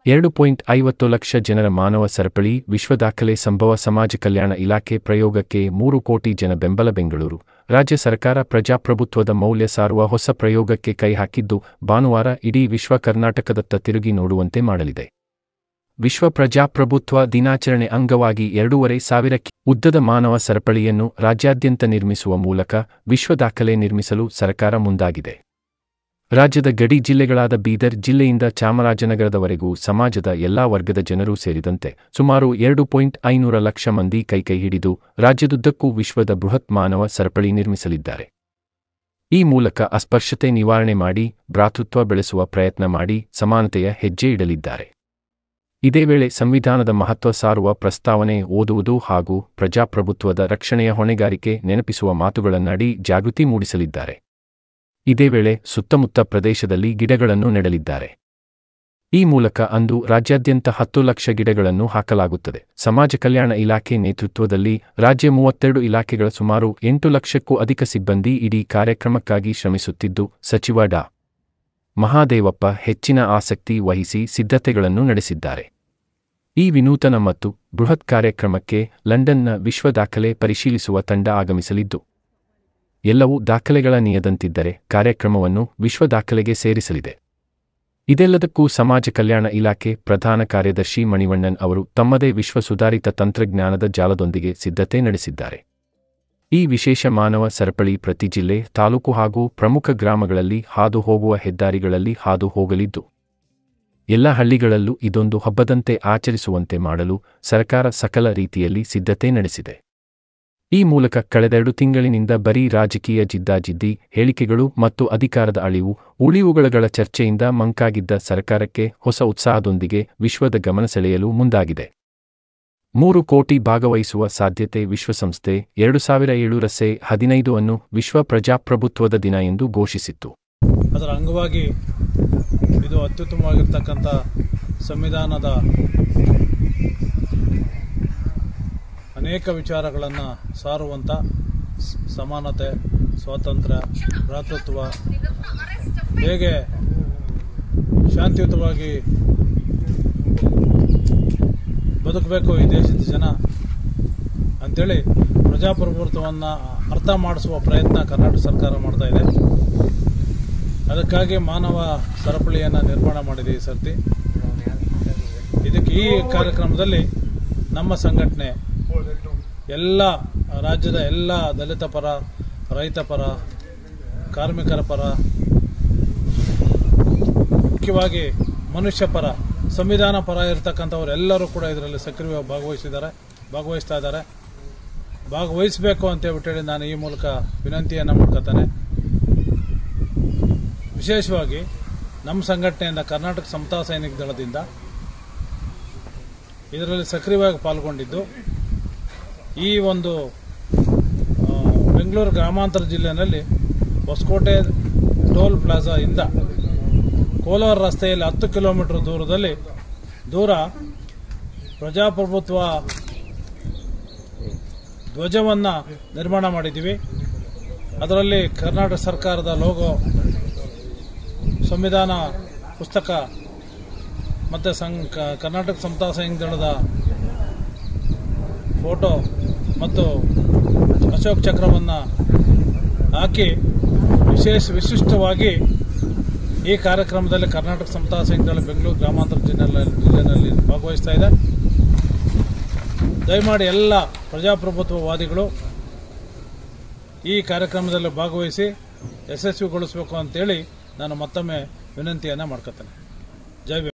2.50 ಲಕ್ಷ ಜನರ ಮಾನವ ಸರಪಳಿ ವಿಶ್ವ ದಾಖಲೆ ಸಂಭವ ಸಮಾಜ ಕಲ್ಯಾಣ ಇಲಾಖೆ ಪ್ರಯೋಗಕ್ಕೆ 3 ಕೋಟಿ ಜನ ಬೆಂಬಲ ಬೆಂಗಳೂರು ರಾಜ್ಯ ಸರ್ಕಾರ ಪ್ರಜಾಪ್ರಭುತ್ವದ ಮೌಲ್ಯ ಸಾರುವ ಹೊಸ ಪ್ರಯೋಗಕ್ಕೆ ಕೈ ಹಾಕಿದ್ದು ಭಾನುವಾರ ಇಡೀ ವಿಶ್ವ ಕರ್ನಾಟಕದತ್ತ ತಿರುಗಿ ನೋಡುವಂತೆ ಮಾಡಲಿದೆ. ವಿಶ್ವ ಪ್ರಜಾಪ್ರಭುತ್ವ ದಿನಾಚರಣೆ ಅಂಗವಾಗಿ 2,500 ಉದ್ದದ ಮಾನವ ಸರಪಳಿಯನ್ನು ರಾಜ್ಯಾದ್ಯಂತ ನಿರ್ಮಿಸುವ ಮೂಲಕ ವಿಶ್ವ ದಾಖಲೆ ನಿರ್ಮಿಸಲು ಸರ್ಕಾರ ಮುಂದಾಗಿದೆ. ರಾಜ್ಯದ ಗಡಿ ಜಿಲ್ಲೆಗಳಾದ ಬೀದರ್ ಜಿಲ್ಲೆಯಿಂದ ಚಾಮರಾಜನಗರದವರೆಗೂ ಸಮಾಜದ ಎಲ್ಲಾ ವರ್ಗದ ಜನರೂ ಸೇರಿದಂತೆ ಸುಮಾರು 2.5 ಲಕ್ಷ ಮಂದಿ ಕೈ ಹಿಡಿದು ರಾಜ್ಯದುದ್ದಕ್ಕೂ ವಿಶ್ವದ ಬೃಹತ್ ಮಾನವ ಸರಪಳಿ ನಿರ್ಮಿಸಲಿದ್ದಾರೆ. ಈ ಮೂಲಕ ಅಸ್ಪೃಶ್ಯತೆ ನಿವಾರಣೆ ಮಾಡಿ ಭ್ರಾತೃತ್ವ ಬೆಳೆಸುವ ಪ್ರಯತ್ನ ಮಾಡಿ ಸಮಾನತೆಯ ಹೆಜ್ಜೆ ಇಡಲಿದ್ದಾರೆ. ಇದೇ ವೇಳೆ ಸಂವಿಧಾನದ ಮಹತ್ವ ಸಾರುವ ಪ್ರಸ್ತಾವನೆ ಓದುವುದು ಹಾಗೂ ಪ್ರಜಾಪ್ರಭುತ್ವದ ರಕ್ಷಣೆಯ ಹೊಣೆಗಾರಿಕೆ ನೆನಪಿಸುವ ಮಾತುಗಳನ್ನಾಡಿ ಜಾಗೃತಿ ಮೂಡಿಸಲಿದ್ದಾರೆ. ಇದೇ ವೇಳೆ ಸುತ್ತಮುತ್ತ ಪ್ರದೇಶದಲ್ಲಿ ಗಿಡಗಳನ್ನು ನೆಡಲಿದ್ದಾರೆ. ಈ ಮೂಲಕ ಅಂದು ರಾಜ್ಯಾದ್ಯಂತ 10 ಲಕ್ಷ ಗಿಡಗಳನ್ನು ಹಾಕಲಾಗುತ್ತದೆ. ಸಮಾಜ ಕಲ್ಯಾಣ ಇಲಾಖೆ ನೇತೃತ್ವದಲ್ಲಿ ರಾಜ್ಯ 32 ಇಲಾಖೆಗಳ ಸುಮಾರು 8 ಲಕ್ಷಕ್ಕೂ ಅಧಿಕ ಸಿಬ್ಬಂದಿ ಇಡೀ ಕಾರ್ಯಕ್ರಮಕ್ಕಾಗಿ ಶ್ರಮಿಸುತ್ತಿದ್ದು, ಸಚಿವ ಡಾ. ಮಹಾದೇವಪ್ಪ ಹೆಚ್ಚಿನ ಆಸಕ್ತಿ ವಹಿಸಿ ಸಿದ್ಧತೆಗಳನ್ನು ನಡೆಸಿದ್ದಾರೆ. ಈ ವಿನೂತನ ಮತ್ತು ಬೃಹತ್ ಕಾರ್ಯಕ್ರಮಕ್ಕೆ ಲಂಡನ್ನ ವಿಶ್ವ ದಾಖಲೆ ಪರಿಶೀಲಿಸುವ ತಂಡ ಆಗಮಿಸಲಿದ್ದು, ಎಲ್ಲವೂ ದಾಖಲೆಗಳ ನಿಯದಂತಿದ್ದರೆ ಕಾರ್ಯಕ್ರಮವನ್ನು ವಿಶ್ವ ದಾಖಲೆಗೆ ಸೇರಿಸಲಿದೆ. ಇದೆಲ್ಲದಕ್ಕೂ ಸಮಾಜ ಕಲ್ಯಾಣ ಇಲಾಖೆ ಪ್ರಧಾನ ಕಾರ್ಯದರ್ಶಿ ಮಣಿವಣ್ಣನ್ ಅವರು ತಮ್ಮದೇ ವಿಶ್ವ ಸುಧಾರಿತ ತಂತ್ರಜ್ಞಾನದ ಜಾಲದೊಂದಿಗೆ ಸಿದ್ಧತೆ ನಡೆಸಿದ್ದಾರೆ. ಈ ವಿಶೇಷ ಮಾನವ ಸರಪಳಿ ಪ್ರತಿ ಜಿಲ್ಲೆ, ತಾಲೂಕು ಹಾಗೂ ಪ್ರಮುಖ ಗ್ರಾಮಗಳಲ್ಲಿ ಹಾದು ಹೋಗುವ ಹೆದ್ದಾರಿಗಳಲ್ಲಿ ಹಾದು ಹೋಗಲಿದ್ದು, ಎಲ್ಲ ಹಳ್ಳಿಗಳಲ್ಲೂ ಇದೊಂದು ಹಬ್ಬದಂತೆ ಆಚರಿಸುವಂತೆ ಮಾಡಲು ಸರ್ಕಾರ ಸಕಲ ರೀತಿಯಲ್ಲಿ ಸಿದ್ಧತೆ ನಡೆಸಿದೆ. ಈ ಮೂಲಕ ಕಳೆದ 2 ತಿಂಗಳಿನಿಂದ ಬರೀ ರಾಜಕೀಯ ಜಿದ್ದಾಜಿದ್ದಿ, ಹೇಳಿಕೆಗಳು ಮತ್ತು ಅಧಿಕಾರದ ಉಳಿವುಗಳ ಚರ್ಚೆಯಿಂದ ಮಂಕಾಗಿದ್ದ ಸರ್ಕಾರಕ್ಕೆ ಹೊಸ ಉತ್ಸಾಹದೊಂದಿಗೆ ವಿಶ್ವದ ಗಮನ ಸೆಳೆಯಲು ಮುಂದಾಗಿದೆ. 3 ಕೋಟಿ ಭಾಗವಹಿಸುವ ಸಾಧ್ಯತೆ ವಿಶ್ವಸಂಸ್ಥೆ 2007 15 ಅನ್ನು ವಿಶ್ವ ಪ್ರಜಾಪ್ರಭುತ್ವದ ದಿನ ಎಂದು ಘೋಷಿಸಿತ್ತು. ಅದರ ಅಂಗವಾಗಿ ಇದು ಅತ್ಯುತ್ತಮವಾಗಿರ್ತಕ್ಕಂಥ ಸಂವಿಧಾನದ ಅನೇಕ ವಿಚಾರಗಳನ್ನು ಸಾರುವಂಥ ಸಮಾನತೆ, ಸ್ವಾತಂತ್ರ್ಯ, ಭ್ರಾತೃತ್ವ, ಹೇಗೆ ಶಾಂತಿಯುತವಾಗಿ ಬದುಕಬೇಕು ಈ ದೇಶದ ಜನ ಅಂಥೇಳಿ ಪ್ರಜಾಪ್ರಭುತ್ವವನ್ನು ಅರ್ಥ ಮಾಡಿಸುವ ಪ್ರಯತ್ನ ಕರ್ನಾಟಕ ಸರ್ಕಾರ ಮಾಡ್ತಾ ಇದೆ. ಅದಕ್ಕಾಗಿ ಮಾನವ ಸರಪಳಿಯನ್ನು ನಿರ್ಮಾಣ ಮಾಡಿದೆ ಈ ಸರ್ತಿ. ಈ ಕಾರ್ಯಕ್ರಮದಲ್ಲಿ ನಮ್ಮ ಸಂಘಟನೆ ಎಲ್ಲ ರಾಜ್ಯದ ಎಲ್ಲ ದಲಿತ ಪರ, ರೈತ ಪರ, ಕಾರ್ಮಿಕರ ಪರ, ಮುಖ್ಯವಾಗಿ ಮನುಷ್ಯ ಪರ, ಸಂವಿಧಾನ ಪರ ಇರತಕ್ಕಂಥವರೆಲ್ಲರೂ ಕೂಡ ಇದರಲ್ಲಿ ಸಕ್ರಿಯವಾಗಿ ಭಾಗವಹಿಸ್ತಾ ಇದ್ದಾರೆ. ಭಾಗವಹಿಸಬೇಕು ಅಂತೇಳಿ ನಾನು ಈ ಮೂಲಕ ವಿನಂತಿಯನ್ನು ಮಾಡ್ಕೊತಾನೆ. ವಿಶೇಷವಾಗಿ ನಮ್ಮ ಸಂಘಟನೆಯಿಂದ ಕರ್ನಾಟಕ ಸಮತಾ ಸೈನಿಕ ದಳದಿಂದ ಇದರಲ್ಲಿ ಸಕ್ರಿಯವಾಗಿ ಪಾಲ್ಗೊಂಡಿದ್ದು, ಈ ಒಂದು ಬೆಂಗಳೂರು ಗ್ರಾಮಾಂತರ ಜಿಲ್ಲೆಯಲ್ಲಿ ಹೊಸಕೋಟೆ ಟೋಲ್ ಪ್ಲಾಜಾ ಇಂದ ಕೋಲಾರ ರಸ್ತೆಯಲ್ಲಿ 10 ಕಿಲೋಮೀಟರ್ ದೂರ ಪ್ರಜಾಪ್ರಭುತ್ವ ಧ್ವಜವನ್ನು ನಿರ್ಮಾಣ ಮಾಡಿದ್ದೀವಿ. ಅದರಲ್ಲಿ ಕರ್ನಾಟಕ ಸರ್ಕಾರದ ಲೋಗೋ, ಸಂವಿಧಾನ ಪುಸ್ತಕ ಮತ್ತು ಕರ್ನಾಟಕ ಸಮತಾ ಸೈನಿಕ ದಳದ ಫೋಟೋ ಮತ್ತು ಅಶೋಕ್ ಚಕ್ರವನ್ನು ಹಾಕಿ ವಿಶಿಷ್ಟವಾಗಿ ಈ ಕಾರ್ಯಕ್ರಮದಲ್ಲಿ ಕರ್ನಾಟಕ ಸಮತಾ ಸೈನಿಕ ದಳ ಬೆಂಗಳೂರು ಗ್ರಾಮಾಂತರ ಜಿಲ್ಲೆಯಲ್ಲಿ ಭಾಗವಹಿಸ್ತಾ ಇದೆ. ದಯಮಾಡಿ ಎಲ್ಲ ಪ್ರಜಾಪ್ರಭುತ್ವವಾದಿಗಳು ಈ ಕಾರ್ಯಕ್ರಮದಲ್ಲಿ ಭಾಗವಹಿಸಿ ಯಶಸ್ವಿಗೊಳಿಸಬೇಕು ಅಂತೇಳಿ ನಾನು ಮತ್ತೊಮ್ಮೆ ವಿನಂತಿಯನ್ನು ಮಾಡ್ಕೊತೇನೆ. ಜೈ